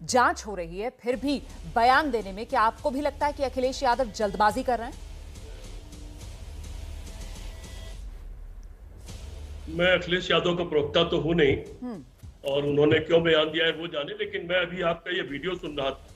जांच हो रही है, फिर भी बयान देने में क्या आपको भी लगता है कि अखिलेश यादव जल्दबाजी कर रहे हैं? मैं अखिलेश यादव का प्रवक्ता तो हूं नहीं और उन्होंने क्यों बयान दिया है वो जाने, लेकिन मैं अभी आपका ये वीडियो सुन रहा था।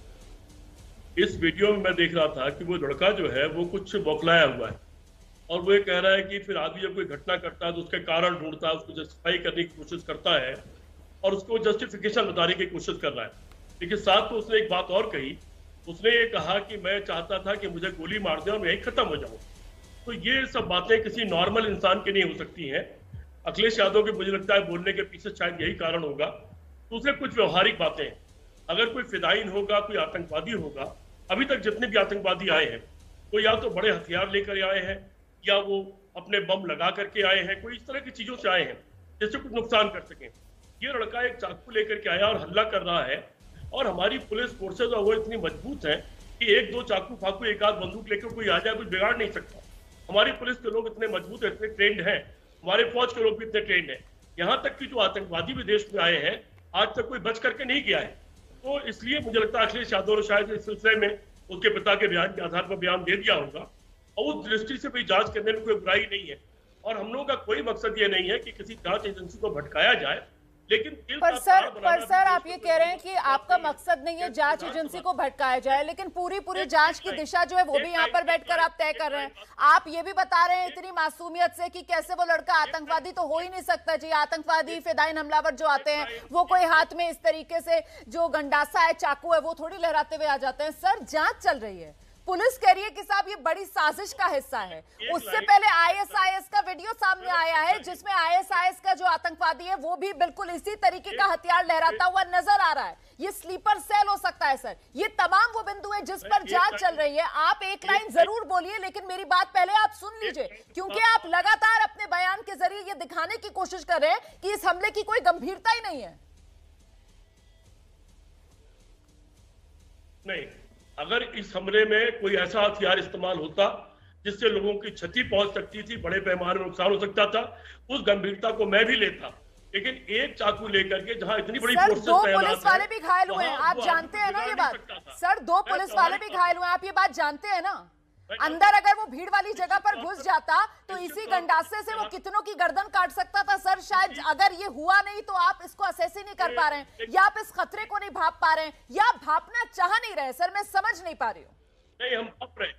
इस वीडियो में मैं देख रहा था कि वो लड़का जो है वो कुछ बौखलाया हुआ है और वो ये कह रहा है कि फिर आदमी जब कोई घटना करता है तो उसके कारण ढूंढता है, उसको जस्टिफाई करने की कोशिश करता है और उसको जस्टिफिकेशन बताने की कोशिश कर रहा है। लेकिन साथ तो उसने एक बात और कही, उसने ये कहा कि मैं चाहता था कि मुझे गोली मार दे और मैं यही खत्म हो जाऊं। तो ये सब बातें किसी नॉर्मल इंसान की नहीं हो सकती हैं। अखिलेश यादव के मुझे लगता है बोलने के पीछे शायद यही कारण होगा। दूसरे कुछ व्यवहारिक बातें हैं, अगर कोई फिदाइन होगा, कोई आतंकवादी होगा, अभी तक जितने भी आतंकवादी आए हैं वो या तो बड़े हथियार लेकर आए हैं या वो अपने बम लगा करके आए हैं, कोई इस तरह की चीजों से आए हैं जिससे कुछ नुकसान कर सकें। ये लड़का एक चाकू लेकर के आया और हमला कर रहा है और हमारी पुलिस फोर्सेज और वो इतनी मजबूत है कि एक दो चाकू फाकू एक आध बंदूक लेकर कोई आ जाए कुछ बिगाड़ नहीं सकता। हमारी पुलिस के लोग इतने मजबूत है, इतने ट्रेंड हैं, हमारे फौज के लोग भी इतने ट्रेंड हैं। यहाँ तक कि जो आतंकवादी भी देश में आए हैं आज तक कोई बच करके नहीं गया है। तो इसलिए मुझे लगता है अखिलेश यादव ने शायद इस सिलसिले में उसके पिता के बयान के आधार पर बयान दे दिया होगा और उस दृष्टि से भी जांच करने में कोई बुराई नहीं है और हम लोगों का कोई मकसद ये नहीं है कि किसी जांच एजेंसी को भटकाया जाए। लेकिन पर सर आप ये कह रहे हैं कि आपका मकसद नहीं है जांच एजेंसी को भटकाया जाए, लेकिन पूरी जांच की दिशा जो है वो भी यहाँ पर बैठकर आप तय कर रहे हैं। आप ये भी बता रहे हैं इतनी मासूमियत से कि कैसे वो लड़का आतंकवादी तो हो ही नहीं सकता जी। आतंकवादी फिदाइन हमलावर जो आते हैं वो कोई हाथ में इस तरीके से जो गंडासा है, चाकू है, वो थोड़ी लहराते हुए आ जाते हैं। सर जांच चल रही है, पुलिस कह रही है कि साहब ये बड़ी साजिश का हिस्सा है। उससे पहले आईएसआईएस का वीडियो सामने आया है जिसमें आईएसआईएस का जो आतंकवादी है वो भी बिल्कुल इसी तरीके का हथियार लहराता हुआ नजर आ रहा है। ये स्लीपर सेल हो सकता है सर। ये तमाम वो बिंदु है जिस पर जांच चल रही है। आप एक लाइन जरूर बोलिए, लेकिन मेरी बात पहले आप सुन लीजिए, क्योंकि आप लगातार अपने बयान के जरिए ये दिखाने की कोशिश कर रहे हैं कि इस हमले की कोई गंभीरता ही नहीं है। नहीं, अगर इस हमले में कोई ऐसा हथियार इस्तेमाल होता जिससे लोगों की क्षति पहुंच सकती थी, बड़े पैमाने में नुकसान हो सकता था, उस गंभीरता को मैं भी लेता। लेकिन एक चाकू लेकर के जहां इतनी बड़ी फोर्सेस दो पुलिस वाले भी घायल हुए हैं, आप जानते हैं ना ये बात। सर दो पुलिस वाले भी घायल हुए हैं, आप ये बात जानते हैं ना। अंदर अगर वो भीड़ वाली जगह पर घुस जाता तो इसी गंडासे से वो कितनों की गर्दन काट सकता था। सर शायद अगर ये हुआ नहीं तो आप इसको असेस ही नहीं कर पा रहे हैं, या आप इस खतरे को नहीं भाप पा रहे हैं, या आप भापना चाह नहीं रहे। सर मैं समझ नहीं पा रही हूँ। नहीं, हम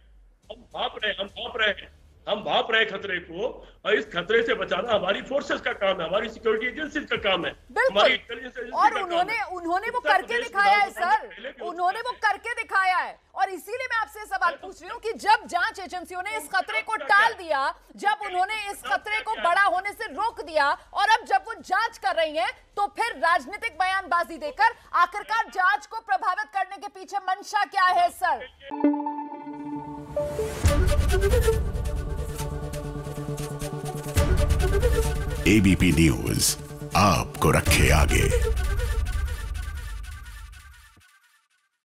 भाप रहे खतरे को, और इस खतरे से बचाना हमारी फोर्सेस का काम है, हमारी सिक्योरिटी एजेंसीज का काम है, हमारी इंटेलिजेंस एजेंसी और का काम है। उन्होंने वो करके दिखाया है सर, उन्होंने वो करके दिखाया है। और इसीलिए मैं आपसे सवाल पूछ रही हूँ कि जब जांच एजेंसियों ने इस खतरे को टाल दिया, जब उन्होंने इस खतरे को बड़ा होने से रोक दिया, और अब जब वो जांच कर रही हैं, तो फिर राजनीतिक बयानबाजी देकर आखिरकार जांच को प्रभावित करने के पीछे मंशा क्या है सर? एबीपी न्यूज आपको रखे आगे।